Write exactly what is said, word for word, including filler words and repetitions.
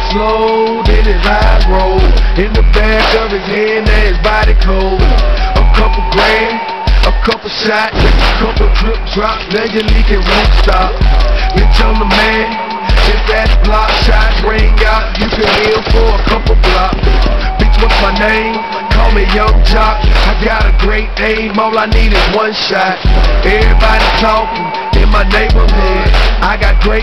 slow, then his eyes roll. In the back of his head, now his body cold. A couple grand, a couple shots, a couple drip drops, now your leaking won't stop. Bitch, I'm the man, if that block shots ring out, you can heal for a couple blocks. Bitch, what's my name? Call me Young Jock. I got a great aim, all I need is one shot. Everybody talking in my neighborhood, I got great